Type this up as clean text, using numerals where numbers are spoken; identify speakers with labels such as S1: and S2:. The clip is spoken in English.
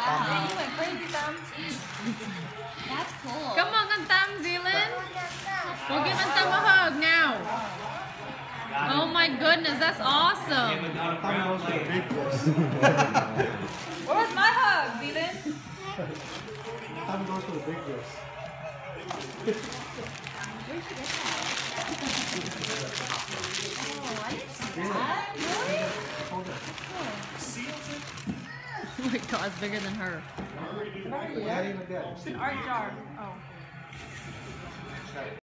S1: Yeah, you went crazy, Thumb. That's cool.
S2: Come on, Thumb, Zealand. We'll give Thumb a hug now. Oh my goodness, that's awesome.
S1: Where's my hug, Zealand?
S3: Thumb goes for the big gifts.
S1: Oh, I didn't see that. Really?
S2: Oh my God, it's bigger than her.
S3: It's an art jar. Oh.